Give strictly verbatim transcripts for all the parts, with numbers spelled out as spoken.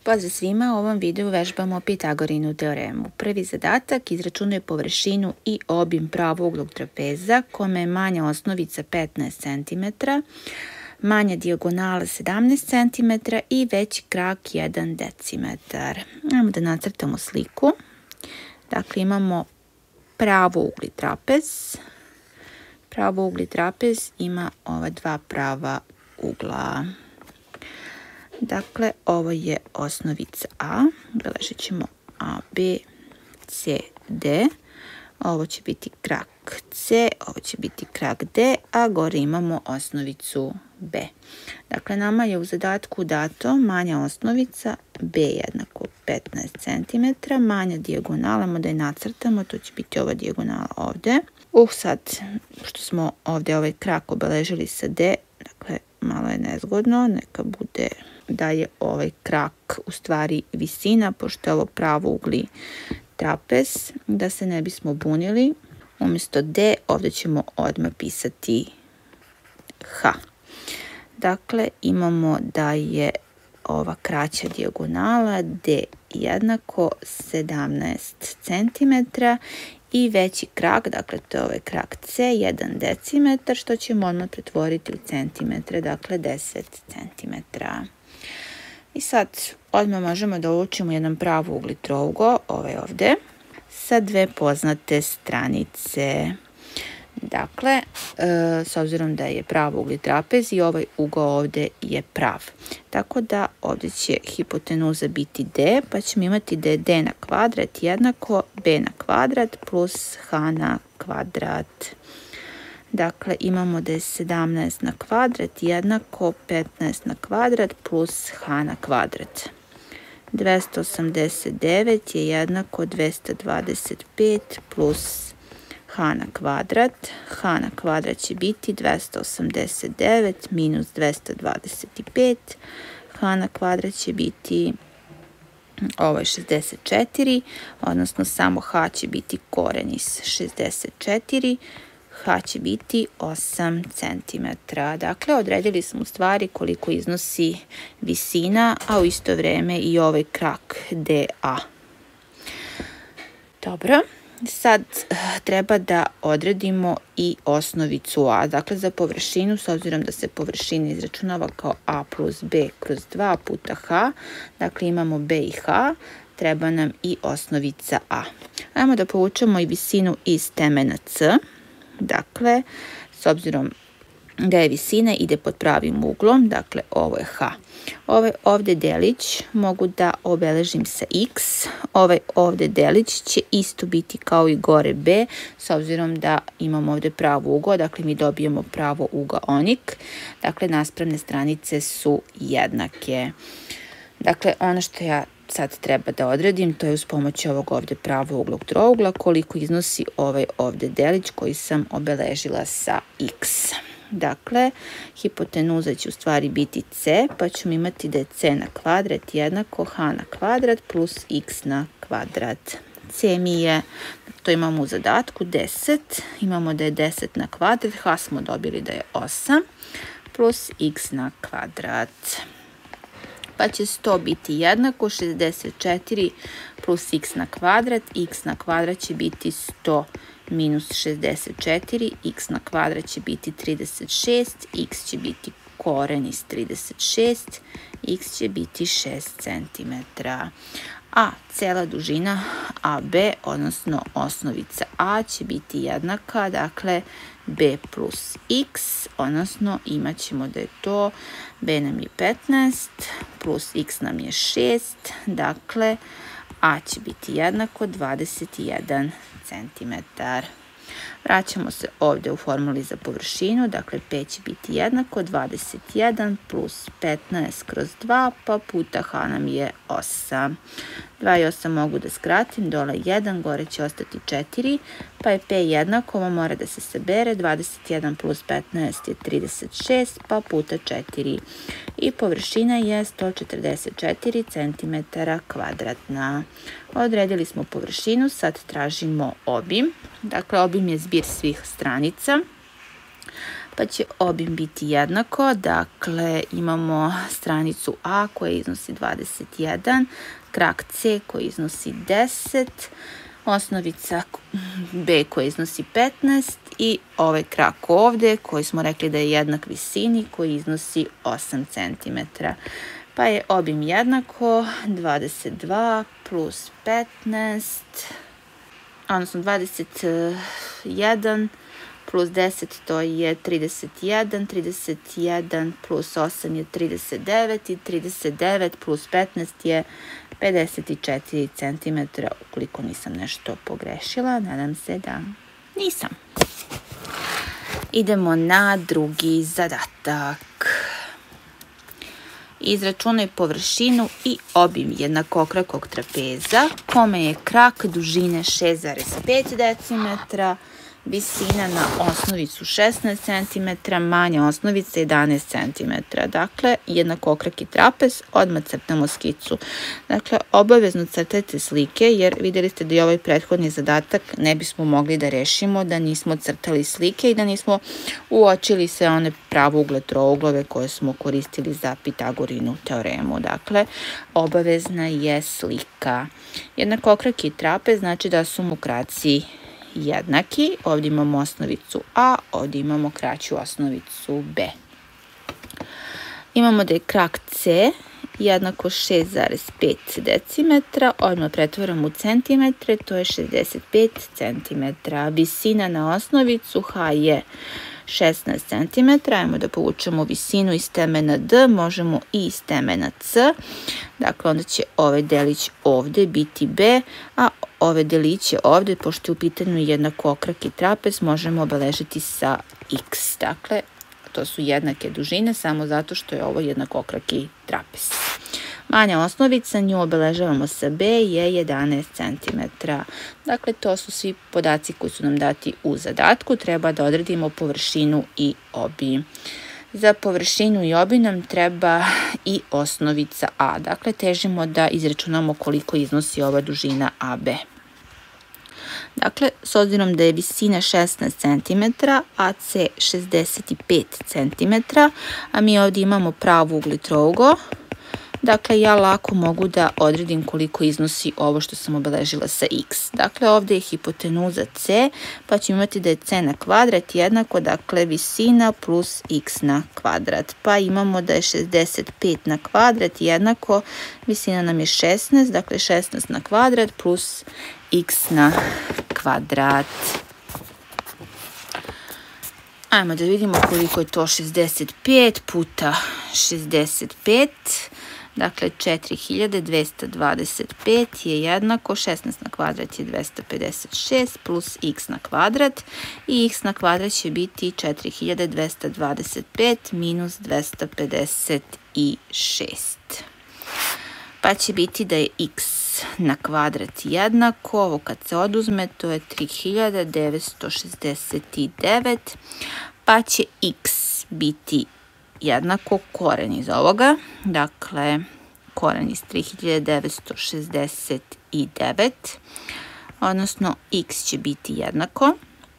Pozdrav svima, u ovom videu vežbamo Pitagorinu teoremu. Prvi zadatak: izračunaj površinu i obim pravouglog trapeza kome je manja osnovica petnaest centimetara, manja dijagonala sedamnaest centimetara i veći krak jedan decimetar. Ajmo da nacrtamo sliku. Dakle, imamo pravougli trapez. Pravougli trapez ima ova dva prava ugla. Dakle, ovo je osnovica A, beležit ćemo A, B, C, D. Ovo će biti krak C, ovo će biti krak D, a gore imamo osnovicu B. Dakle, nama je u zadatku dato manja osnovica B jednako petnaest centimetara, manja dijagonala, ajmo da je nacrtamo, to će biti ova dijagonala ovde. Uh, sad, što smo ovde ovaj krak obeležili sa D, dakle, malo je nezgodno, neka bude da je ovaj krak u stvari visina, pošto je ovo pravougli trapez, da se ne bismo bunili. Umjesto D ovdje ćemo odmah pisati H. Dakle, imamo da je ova kraća dijagonala D jednako sedamnaest centimetara i veći krak, dakle to je ovaj krak C, jedan decimetar, što ćemo odmah pretvoriti u centimetre, dakle deset centimetara. I sad odmah možemo da učimo jedan pravougli trougao, ovaj ovde, sa dve poznate stranice. Dakle, e, s obzirom da je pravougli trapez i ovaj ugao ovde je prav. Tako da ovde će hipotenuza biti D, pa ćemo imati da je D na kvadrat jednako B na kvadrat plus H na kvadrat. Dakle, imamo da je sedamnaest na kvadrat jednako petnaest na kvadrat plus H na kvadrat. dvesta osamdeset devet je jednako dvesta dvadeset pet plus H na kvadrat. H na kvadrat će biti dvesta osamdeset devet minus dvesta dvadeset pet. H na kvadrat će biti ovo je šezdeset četiri, odnosno samo H će biti koren iz šezdeset četiri. H će biti osam centimetara. Dakle, odredili smo u stvari koliko iznosi visina, a u isto vreme i ovaj krak D A. Dobro, sad treba da odredimo i osnovicu A. Dakle, za površinu, s obzirom da se površina izračunava kao A plus B kroz dva puta H, dakle imamo B i H, treba nam i osnovica A. Ajmo da povučemo i visinu iz temena C. Dakle, s obzirom da je visina ide pod pravim uglom, dakle ovo je H. Ovaj ovde delić mogu da obeležim sa X, ovaj ovde delić će isto biti kao i gore B, s obzirom da imamo ovde pravo ugao, dakle mi dobijemo pravo ugaonik, dakle naspravne stranice su jednake. Dakle, ono što ja sad treba da odredim, to je uz pomoć ovog ovde pravouglog trougla, koliko iznosi ovaj ovde delić koji sam obeležila sa X. Dakle, hipotenuza će u stvari biti C, pa ćemo imati da je C na kvadrat jednako H na kvadrat plus X na kvadrat. C mi je, to imamo u zadatku, deset, imamo da je deset na kvadrat, H smo dobili da je osam, plus X na kvadrat. Pa će sto biti jednako šezdeset četiri plus X na kvadrat, X na kvadrat će biti sto minus šezdeset četiri, X na kvadrat će biti trideset šest, X će biti koren iz trideset šest, X će biti šest centimetara. A cela dužina A B, odnosno osnovica A, će biti jednaka, dakle B plus X, odnosno imat ćemo da je to B nam je petnaest, plus X nam je šest, dakle A će biti jednako dvadeset jedan centimetar. Vraćamo se ovde u formuli za površinu, dakle P će biti jednako dvadeset jedan plus petnaest kroz dva, pa puta H nam je osam. dva i osam mogu da skratim, dole jedan, gore će ostati četiri, pa je P jednako, ovo mora da se sabere, dvadeset jedan plus petnaest je trideset šest, pa puta četiri. I površina je sto četrdeset četiri centimetara kvadratna. Odredili smo površinu, sad tražimo obim. Dakle, obim je zbir svih stranica. pa će obim biti jednako, dakle imamo stranicu A koja iznosi dvadeset jedan, krak C koji iznosi deset, osnovica B koja iznosi petnaest i ovaj krak ovde koji smo rekli da je jednak visini koji iznosi osam centimetara. Pa je obim jednako dvadeset dva plus petnaest, odnosno dvadeset jedan plus deset, to je trideset jedan, trideset jedan plus osam je trideset devet i trideset devet plus petnaest je pedeset četiri centimetra, ukoliko nisam nešto pogrešila, nadam se da nisam. Idemo na drugi zadatak. Izračunaj površinu i obim jednakokrakog trapeza kome je krak dužine šest zarez pet decimetara, visina na osnovicu šesnaest centimetara, manja osnovica jedanaest centimetara. Dakle, jednakokraki trapez, odmah crtamo skicu. Dakle, obavezno crtajte slike, jer vidjeli ste da i ovaj prethodni zadatak ne bismo mogli da rešimo da nismo crtali slike i da nismo uočili sve one pravougle trouglove koje smo koristili za Pitagorinu teoremu. Dakle, obavezna je slika. Jednakokraki trapez znači da su mu kraci jednaki. Ovdje imamo osnovicu A, ovdje imamo kraću osnovicu B. Imamo da je krak C jednako šest zarez pet decimetara, odmah pretvaramo u centimetre, to je šezdeset pet centimetara. Visina na osnovicu H je šesnaest centimetara, ajmo da povučemo visinu iz temena D, možemo i iz temena C, dakle onda će ovaj delić ovde biti B, a ove deliće ovde, pošto je u pitanju jednakokraki trapez, možemo obeležiti sa X, dakle to su jednake dužine samo zato što je ovo jednakokraki trapez. Manja osnovica, nju obeležavamo sa B, je jedanaest centimetara. Dakle, to su svi podaci koji su nam dati u zadatku. Treba da odredimo površinu i obim. Za površinu i obim nam treba i osnovica A. Dakle, težimo da izračunamo koliko iznosi ova dužina A B. Dakle, s obzirom da je visina šesnaest centimetara, a C šezdeset pet centimetara, a mi ovdje imamo pravouglih trougao, dakle, ja lako mogu da odredim koliko iznosi ovo što sam obeležila sa X. Dakle, ovdje je hipotenuza C, pa ćemo imati da je C na kvadrat jednako, dakle, visina plus X na kvadrat. Pa imamo da je šezdeset pet na kvadrat jednako, visina nam je šesnaest, dakle, šesnaest na kvadrat plus X na kvadrat. Ajmo da vidimo koliko je to šezdeset pet puta šezdeset pet. Dakle, četiri hiljade dvesta dvadeset pet je jednako, šesnaest na kvadrat je dvesta pedeset šest plus x na kvadrat i x na kvadrat će biti četiri hiljade dvesta dvadeset pet minus dvesta pedeset šest. Pa će biti da je x na kvadrat jednako, ovo kad se oduzme, to je tri hiljade devetsto šezdeset devet, pa će x biti jednako koren iz ovoga, dakle koren iz tri hiljade devetsto šezdeset devet, odnosno x će biti jednako,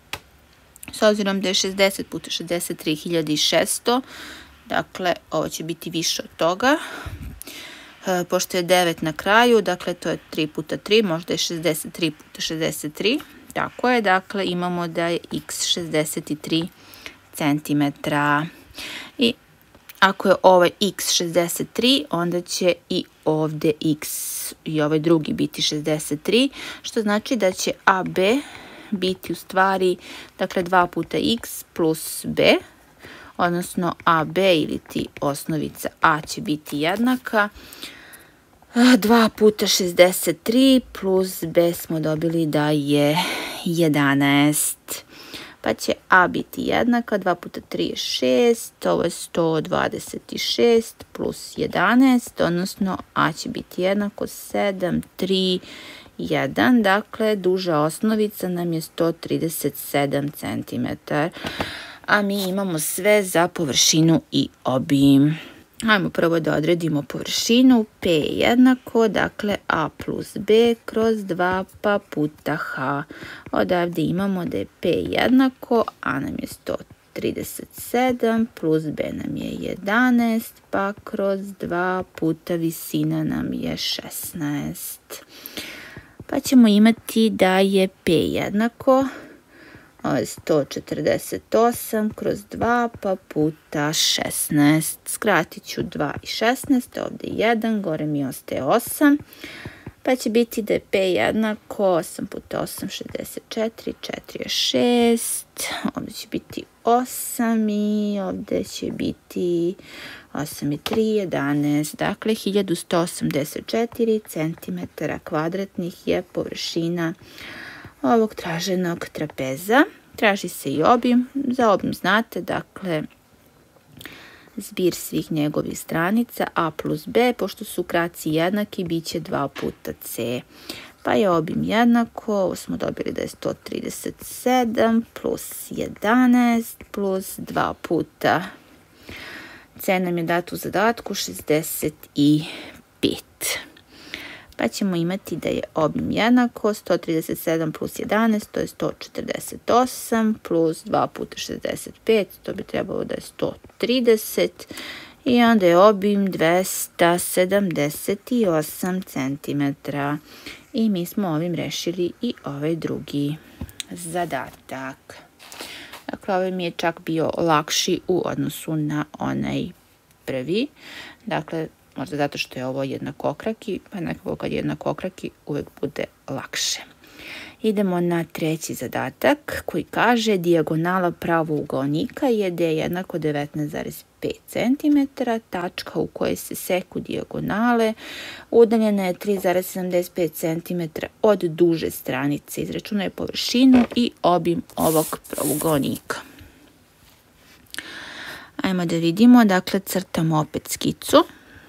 s obzirom da je šezdeset puta šezdeset tri hiljade šesto, dakle ovo će biti više od toga, e, pošto je devet na kraju, dakle to je tri puta tri, možda je šezdeset tri puta šezdeset tri, tako je, dakle imamo da je x šezdeset tri centimetra. I ako je ovaj x šezdeset tri, onda će i ovde x i ovaj drugi biti šezdeset tri, što znači da će A B biti u stvari, dakle, dva puta x plus b, odnosno A B ili ti osnovica A će biti jednaka dva puta šezdeset tri plus b smo dobili da je jedanaest. Pa će A biti jednaka, dva puta tri je šest, ovo je sto dvadeset šest plus jedanaest, odnosno A će biti jednako sedam, tri, jedan, dakle duža osnovica nam je sto trideset sedam centimetara, a mi imamo sve za površinu i obim. Hajmo prvo da odredimo površinu, P je jednako, dakle A plus B kroz dva pa puta H. Odavde imamo da je P jednako, A nam je sto trideset sedam plus b nam je jedanaest, pa kroz dva puta visina nam je šesnaest. Pa ćemo imati da je p jednako sto četrdeset osam kroz dva pa puta šesnaest. Skratit ću dva i šesnaest, ovdje jedan, gore mi ostaje osam. Pa će biti da je p jednako osam puta osam, šezdeset četiri, četiri je šest, ovdje će biti osam i ovdje će biti osam i tri, jedanaest. Dakle, hiljadu sto osamdeset četiri centimetara kvadratnih je površina ovog traženog trapeza. Traži se i obim. Za obim znate, dakle, zbir svih njegovih stranica a plus b, pošto su kraci jednaki, bit će dva puta c. Pa je obim jednako, ovo smo dobili da je sto trideset sedam plus jedanaest plus dva puta c nam je dato u zadatku šezdeset pet. Pa ćemo imati da je obim jednako sto trideset sedam plus jedanaest, to je sto četrdeset osam, plus dva puta šezdeset pet, to bi trebalo da je sto trideset, i onda je obim dvesta sedamdeset osam centimetara. I mi smo ovim rešili i ovaj drugi zadatak. Dakle, ovaj mi je čak bio lakši u odnosu na onaj prvi. Dakle, možda zato što je ovo jednakokraki, pa nekako kad je jednakokraki uvek bude lakše. Idemo na treći zadatak koji kaže dijagonala pravougaonika je d jednako devetnaest zarez pet centimetara, tačka u kojoj se seku dijagonale udaljena je tri zarez sedamdeset pet centimetara od duže stranice. Izračunaj površinu i obim ovog pravougaonika. Ajmo da vidimo, dakle crtamo opet skicu,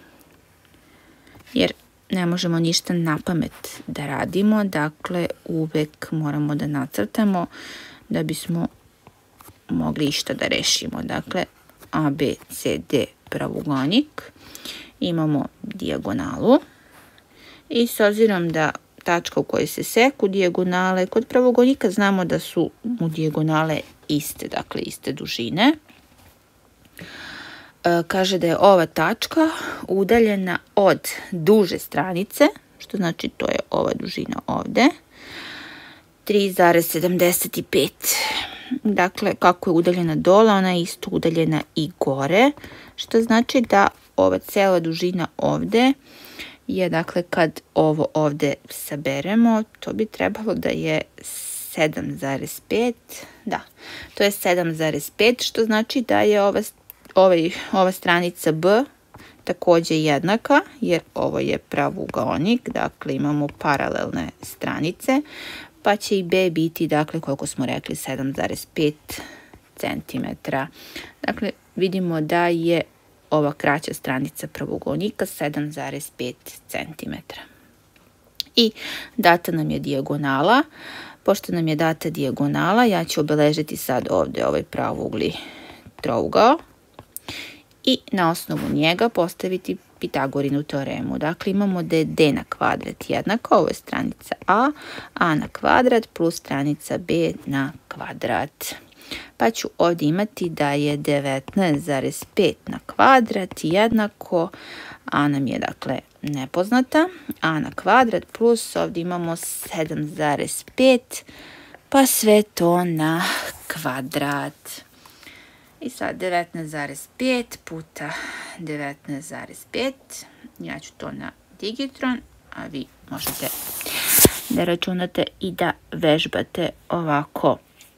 jer ne možemo ništa na pamet da radimo, dakle uvek moramo da nacrtamo da bismo mogli išta da rešimo. Dakle, A, B, C, D pravougaonik, imamo dijagonalu i s obzirom da tačka u kojoj se seku dijagonale, kod pravougaonika znamo da su mu dijagonale iste, dakle iste dužine. Kaže da je ova tačka udaljena od duže stranice, što znači to je ova dužina ovde, tri zarez sedamdeset pet. Dakle, kako je udaljena dole, ona je isto udaljena i gore, što znači da ova cela dužina ovde je, dakle, kad ovo ovde saberemo, to bi trebalo da je sedam zarez pet, da, to je sedam zarez pet, što znači da je ova Ovaj, ova stranica b takođe jednaka, jer ovo je pravougaonik, dakle imamo paralelne stranice, pa će i b biti, dakle, koliko smo rekli, sedam zarez pet centimetara. Dakle, vidimo da je ova kraća stranica pravougaonika sedam zarez pet centimetara. I data nam je dijagonala. Pošto nam je data dijagonala, ja ću obeležiti sad ovde ovaj pravougli trougao i na osnovu njega postaviti Pitagorinu teoremu. Dakle, imamo da je d na kvadrat jednako, ovo je stranica a, a na kvadrat plus stranica b na kvadrat. Pa ću ovdje imati da je devetnaest zarez pet na kvadrat jednako, a nam je, dakle, nepoznata, a na kvadrat plus ovdje imamo sedam zarez pet, pa sve to na kvadrat. I sad devetnaest zarez pet puta devetnaest zarez pet, ja ću to na digitron, a vi možete da računate i da vežbate ovako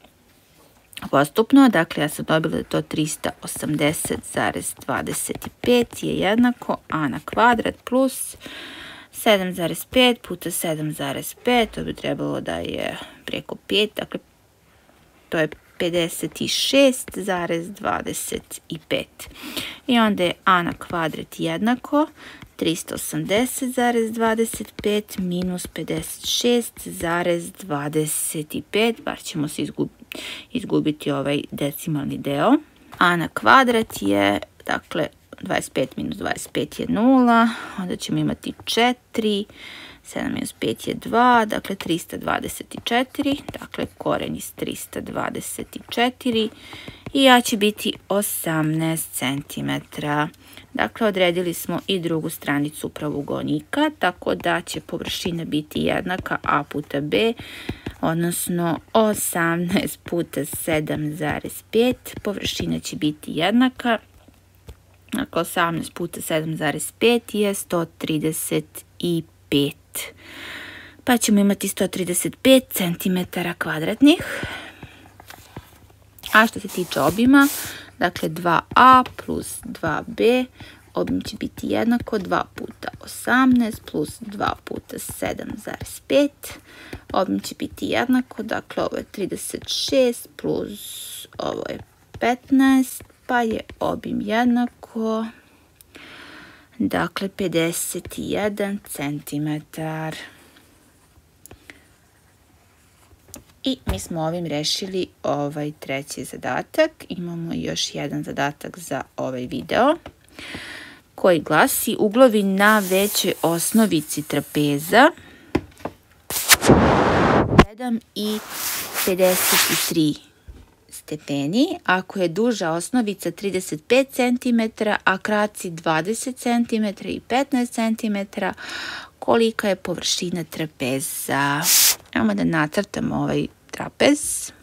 postupno. Dakle, ja sam dobila da to trista osamdeset zarez dvadeset pet je jednako a na kvadrat plus sedam zarez pet puta sedam zarez pet, to bi trebalo da je preko pet, dakle to je pedeset šest zarez dvadeset pet. I onda je a na kvadrat jednako trista osamdeset zarez dvadeset pet minus pedeset šest zarez dvadeset pet, bar ćemo se izgubiti ovaj decimalni deo. A na kvadrat je, dakle, dvadeset pet minus dvadeset pet je nula, onda ćemo imati četiri, sedam minus pet je dva, dakle trista dvadeset četiri, dakle koren iz trista dvadeset četiri i A će biti osamnaest centimetara. Dakle, odredili smo i drugu stranicu pravougonika, tako da će površina biti jednaka A puta B, odnosno osamnaest puta sedam zarez pet. Površina će biti jednaka. Dakle, osamnaest puta sedam zarez pet je sto trideset pet. Pa ćemo imati sto trideset pet centimetara kvadratnih. A što se tiče obima, dakle dva A plus dva B, obim će biti jednako dva puta osamnaest plus dva puta sedam zarez pet. Obim će biti jednako, dakle ovo je trideset šest plus ovo je petnaest, pa je obim jednako, dakle pedeset jedan centimetar. I mi smo ovim rešili ovaj treći zadatak. Imamo još jedan zadatak za ovaj video koji glasi: uglovi na većoj osnovici trapeza sedam i pedeset tri stepeni, ako je duža osnovica trideset pet centimetara, a kraci dvadeset centimetara i petnaest centimetara, kolika je površina trapeza? Ajmo da nacrtamo ovaj trapez.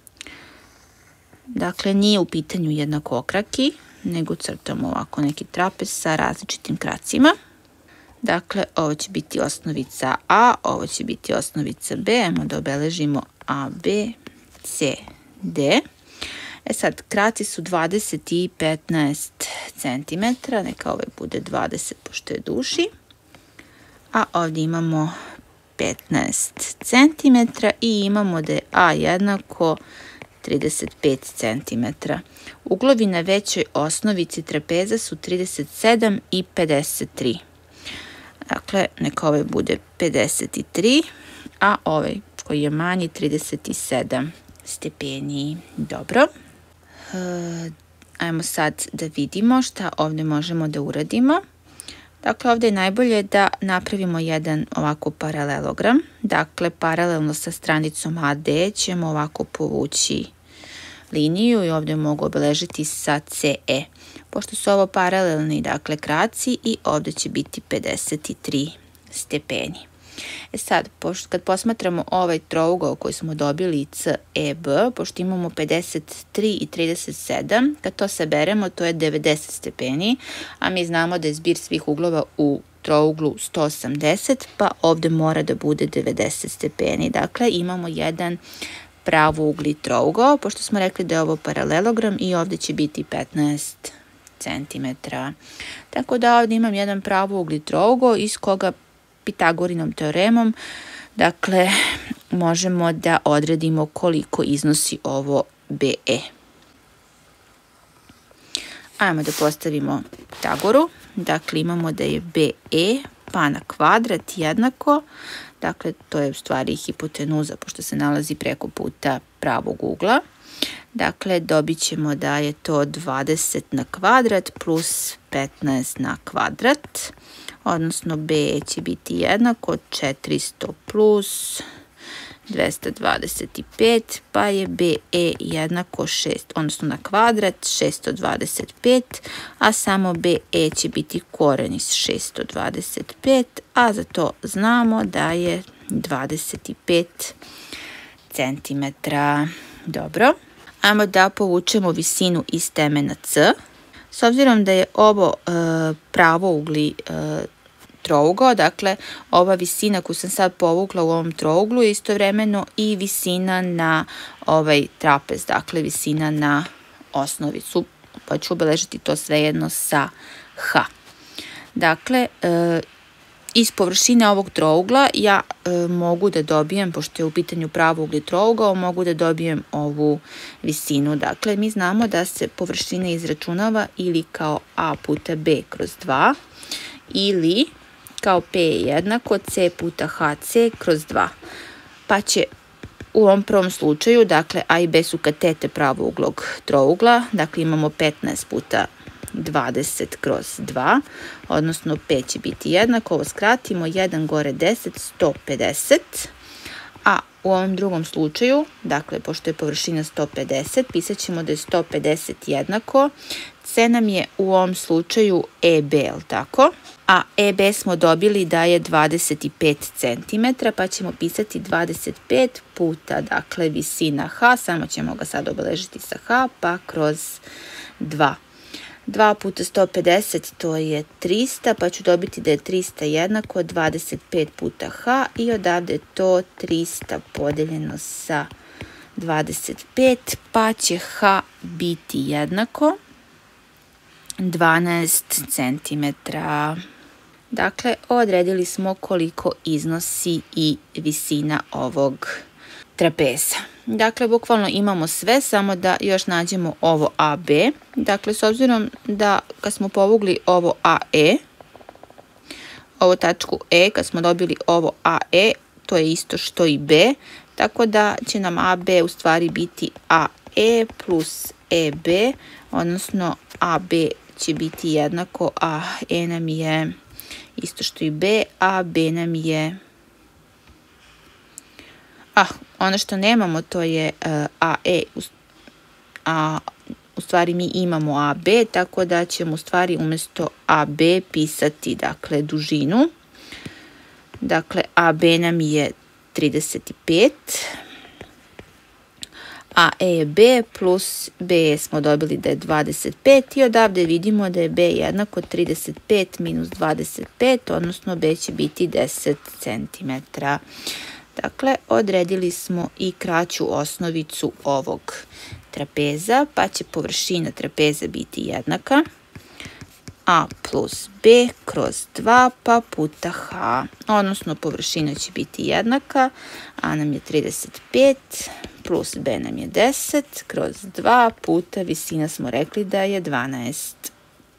Dakle, nije u pitanju jednakokraki, nego crtamo ovako neki trapez sa različitim kracima. Dakle, ovo će biti osnovica A, ovo će biti osnovica B. Ajmo da obeležimo A, B, C, D. E sad, kraci su dvadeset i petnaest centimetara, neka ovaj bude dvadeset pošto je duži. A ovdje imamo petnaest centimetara i imamo da je A jednako trideset pet centimetara. Uglovi na većoj osnovici trapeza su trideset sedam i pedeset tri. Dakle, neka ovaj bude pedeset tri, a ovaj koji je manji trideset sedam stepeni. Dobro. E, ajmo sad da vidimo šta ovdje možemo da uradimo. Dakle, ovdje je najbolje da napravimo jedan ovako paralelogram. Dakle, paralelno sa stranicom A D ćemo ovako povući liniju i ovdje mogu obeležiti sa C E. Pošto su ovo paralelni, dakle, kraci i ovdje će biti pedeset tri stepeni. E sad, pošto, kad posmatramo ovaj trougao koji smo dobili C E B, pošto imamo pedeset tri i trideset sedam, kad to saberemo, to je devedeset stepeni, a mi znamo da je zbir svih uglova u trouglu sto osamdeset, pa ovdje mora da bude devedeset stepeni. Dakle, imamo jedan pravougli trougao, pošto smo rekli da je ovo paralelogram i ovdje će biti petnaest centimetara. Tako da ovdje imam jedan pravougli trougao iz koga Pitagorinom teoremom, dakle, možemo da odredimo koliko iznosi ovo B E. Ajmo da postavimo Pitagoru. Dakle, imamo da je B E pa na kvadrat jednako, dakle, to je u stvari hipotenuza, pošto se nalazi preko puta pravog ugla. Dakle, dobit ćemo da je to dvadeset na kvadrat plus petnaest na kvadrat, odnosno B E će biti jednako četiristo plus dvesta dvadeset pet, pa je B E jednako šest, odnosno na kvadrat šesto dvadeset pet, a samo B E će biti koren iz šesto dvadeset pet, a za to znamo da je dvadeset pet centimetara. Dobro. Ajmo da povučemo visinu iz temena C. S obzirom da je ovo e, pravougli e, trougao, dakle, ova visina koju sam sad povukla u ovom trouglu je istovremeno i visina na ovaj trapez, dakle, visina na osnovicu, pa ću obeležiti to svejedno sa H. Dakle, e, iz površine ovog trougla ja e, mogu da dobijem, pošto je u pitanju pravougli trougao, mogu da dobijem ovu visinu. Dakle, mi znamo da se površina izračunava ili kao A puta B kroz dva, ili kao P je jednako C puta H C kroz dva. Pa će u ovom prvom slučaju, dakle, A i B su katete pravouglog trougla, dakle, imamo petnaest puta dvadeset kroz dva, odnosno P će biti jednako, ovo skratimo, jedan gore deset, sto pedeset, A u ovom drugom slučaju, dakle, pošto je površina sto pedeset, pisat ćemo da je sto pedeset jednako. C nam je u ovom slučaju E B, je li tako? A E B smo dobili da je dvadeset pet centimetara, pa ćemo pisati dvadeset pet puta, dakle, visina H, samo ćemo ga sad obeležiti sa H, pa kroz dva. dva puta sto pedeset, to je trista, pa ću dobiti da je trista jednako dvadeset pet puta H i odavde je to trista podeljeno sa dvadeset pet, pa će H biti jednako dvanaest centimetara. Dakle, odredili smo koliko iznosi i visina ovog trapeza. Dakle, bukvalno imamo sve, samo da još nađemo ovo A B. Dakle, s obzirom da kad smo povukli ovo A E, ovo tačku E, kad smo dobili ovo A E, to je isto što i B, tako da će nam A B u stvari biti A E plus E B, odnosno A B će biti jednako, a E nam je isto što i B, a B nam je... Ah, ono što nemamo to je uh, A E, a u stvari mi imamo A B, tako da ćemo u stvari umjesto A B pisati, dakle, dužinu. Dakle, A B nam je trideset pet, a E B plus B smo dobili da je dvadeset pet i odavde vidimo da je B jednako trideset pet minus dvadeset pet, odnosno B će biti deset centimetara. Dakle, odredili smo i kraću osnovicu ovog trapeza, pa će površina trapeza biti jednaka A plus B kroz dva pa puta H, odnosno površina će biti jednaka, A nam je trideset pet plus B nam je deset kroz dva puta visina smo rekli da je dvanaest.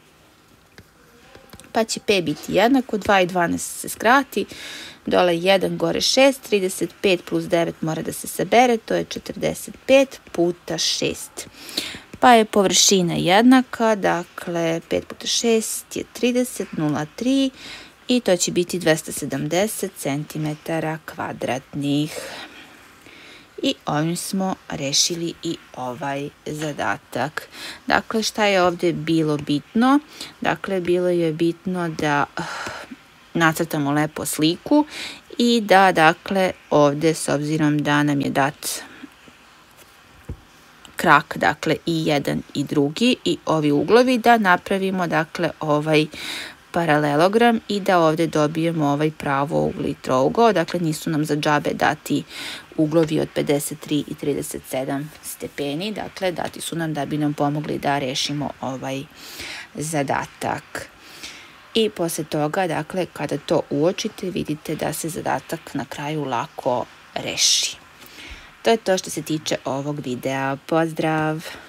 Pa će P biti jednako, dva i dvanaest se skrati, dole jedan, gore šest, trideset pet plus devet mora da se sabere, to je četrdeset pet puta šest. Pa je površina jednaka, dakle pet puta šest je trideset, nula zarez tri i to će biti dvesta sedamdeset centimetara kvadratnih. I ovim smo rešili i ovaj zadatak. Dakle, šta je ovdje bilo bitno? Dakle, bilo je bitno da nacrtamo lepo sliku i da, dakle, ovdje s obzirom da nam je dat krak, dakle, i jedan i drugi i ovi uglovi, da napravimo, dakle, ovaj paralelogram i da ovdje dobijemo ovaj pravougli trougao. Dakle, nisu nam za džabe dati uglovi od pedeset tri i trideset sedam stepeni. Dakle, dati su nam da bi nam pomogli da rešimo ovaj zadatak. I posle toga, dakle, kada to uočite, vidite da se zadatak na kraju lako reši. To je to što se tiče ovog videa. Pozdrav!